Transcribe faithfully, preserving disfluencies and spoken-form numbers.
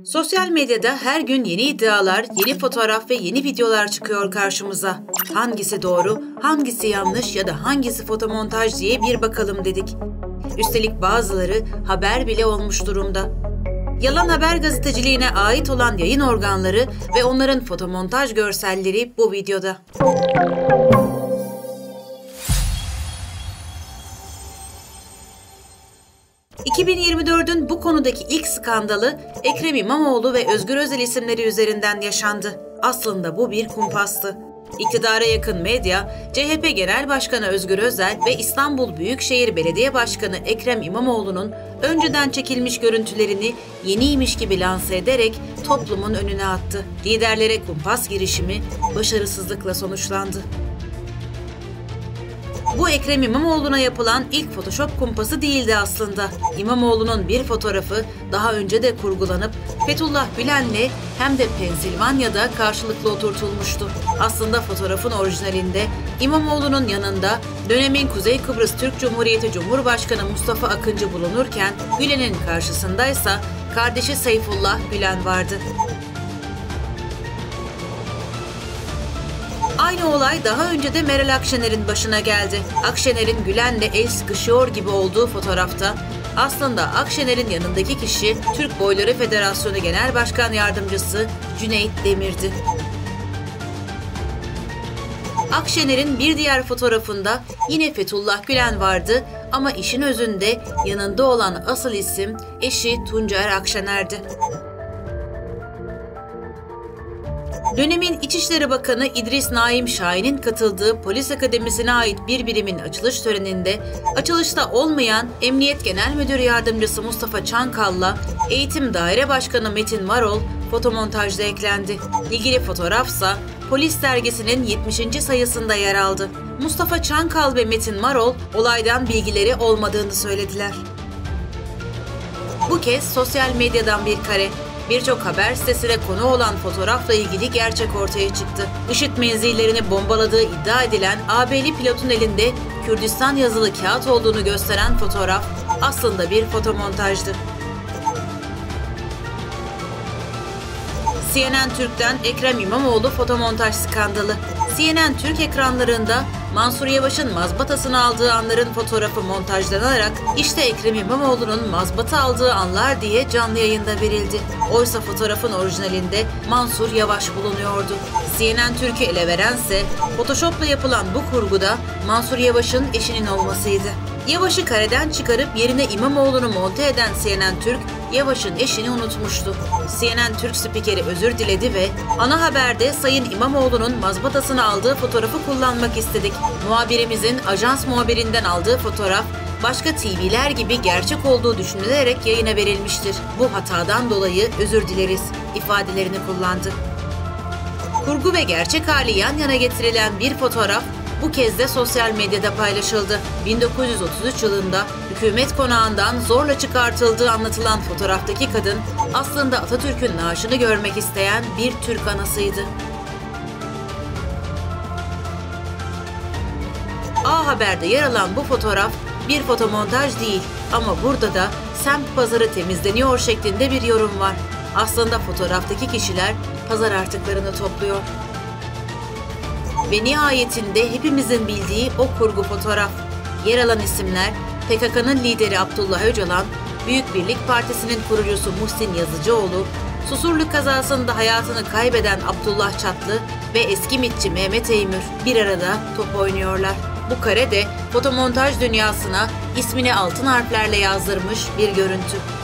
Sosyal medyada her gün yeni iddialar, yeni fotoğraf ve yeni videolar çıkıyor karşımıza. Hangisi doğru, hangisi yanlış ya da hangisi fotomontaj diye bir bakalım dedik. Üstelik bazıları haber bile olmuş durumda. Yalan haber gazeteciliğine ait olan yayın organları ve onların fotomontaj görselleri bu videoda. iki bin yirmi dördün bu konudaki ilk skandalı Ekrem İmamoğlu ve Özgür Özel isimleri üzerinden yaşandı. Aslında bu bir kumpastı. İktidara yakın medya, C H P Genel Başkanı Özgür Özel ve İstanbul Büyükşehir Belediye Başkanı Ekrem İmamoğlu'nun önceden çekilmiş görüntülerini yeniymiş gibi lanse ederek toplumun önüne attı. Liderlere kumpas girişimi başarısızlıkla sonuçlandı. Bu Ekrem İmamoğlu'na yapılan ilk Photoshop kumpası değildi aslında. İmamoğlu'nun bir fotoğrafı daha önce de kurgulanıp Fethullah Gülen'le hem de Pensilvanya'da karşılıklı oturtulmuştu. Aslında fotoğrafın orijinalinde İmamoğlu'nun yanında dönemin Kuzey Kıbrıs Türk Cumhuriyeti Cumhurbaşkanı Mustafa Akıncı bulunurken Gülen'in karşısındaysa kardeşi Seyfullah Gülen vardı. Aynı olay daha önce de Meral Akşener'in başına geldi. Akşener'in Gülen'le el sıkışıyor gibi olduğu fotoğrafta aslında Akşener'in yanındaki kişi Türk Boyları Federasyonu Genel Başkan Yardımcısı Cüneyt Demir'di. Akşener'in bir diğer fotoğrafında yine Fethullah Gülen vardı ama işin özünde yanında olan asıl isim eşi Tuncer Akşener'di. Dönemin İçişleri Bakanı İdris Naim Şahin'in katıldığı Polis Akademisi'ne ait bir birimin açılış töreninde açılışta olmayan Emniyet Genel Müdür Yardımcısı Mustafa Çankal'la Eğitim Daire Başkanı Metin Varol fotomontajda eklendi. İlgili fotoğrafsa Polis Dergisi'nin yetmişinci sayısında yer aldı. Mustafa Çankal ve Metin Varol olaydan bilgileri olmadığını söylediler. Bu kez sosyal medyadan bir kare. Birçok haber sitesine konu olan fotoğrafla ilgili gerçek ortaya çıktı. IŞİD menzillerini bombaladığı iddia edilen A B'li pilotun elinde Kürdistan yazılı kağıt olduğunu gösteren fotoğraf aslında bir fotomontajdı. C N N Türk'ten Ekrem İmamoğlu fotomontaj skandalı. C N N Türk ekranlarında Mansur Yavaş'ın mazbatasını aldığı anların fotoğrafı montajlanarak işte Ekrem İmamoğlu'nun mazbata aldığı anlar diye canlı yayında verildi. Oysa fotoğrafın orijinalinde Mansur Yavaş bulunuyordu. C N N Türk'ü ele verense Photoshop'la yapılan bu kurguda Mansur Yavaş'ın eşinin olmasıydı. Yavaş'ı kareden çıkarıp yerine İmamoğlu'nu monte eden C N N Türk, Yavaş'ın eşini unutmuştu. C N N Türk spikeri özür diledi ve ana haberde Sayın İmamoğlu'nun mazbatasını aldığı fotoğrafı kullanmak istedik. Muhabirimizin ajans muhabirinden aldığı fotoğraf başka T V'ler gibi gerçek olduğu düşünülerek yayına verilmiştir. Bu hatadan dolayı özür dileriz ifadelerini kullandı. Kurgu ve gerçek hali yan yana getirilen bir fotoğraf bu kez de sosyal medyada paylaşıldı. bin dokuz yüz otuz üç yılında hükümet konağından zorla çıkartıldığı anlatılan fotoğraftaki kadın aslında Atatürk'ün naaşını görmek isteyen bir Türk anasıydı. A Haber'de yer alan bu fotoğraf bir fotomontaj değil ama burada da semt pazarı temizleniyor şeklinde bir yorum var. Aslında fotoğraftaki kişiler pazar artıklarını topluyor. Ve nihayetinde hepimizin bildiği o kurgu fotoğraf. Yer alan isimler P K K'nın lideri Abdullah Öcalan, Büyük Birlik Partisi'nin kurucusu Muhsin Yazıcıoğlu, Susurluk kazasında hayatını kaybeden Abdullah Çatlı ve eski MİT'çi Mehmet Eymür bir arada top oynuyorlar. Bu kare de fotomontaj dünyasına ismini altın harflerle yazdırmış bir görüntü.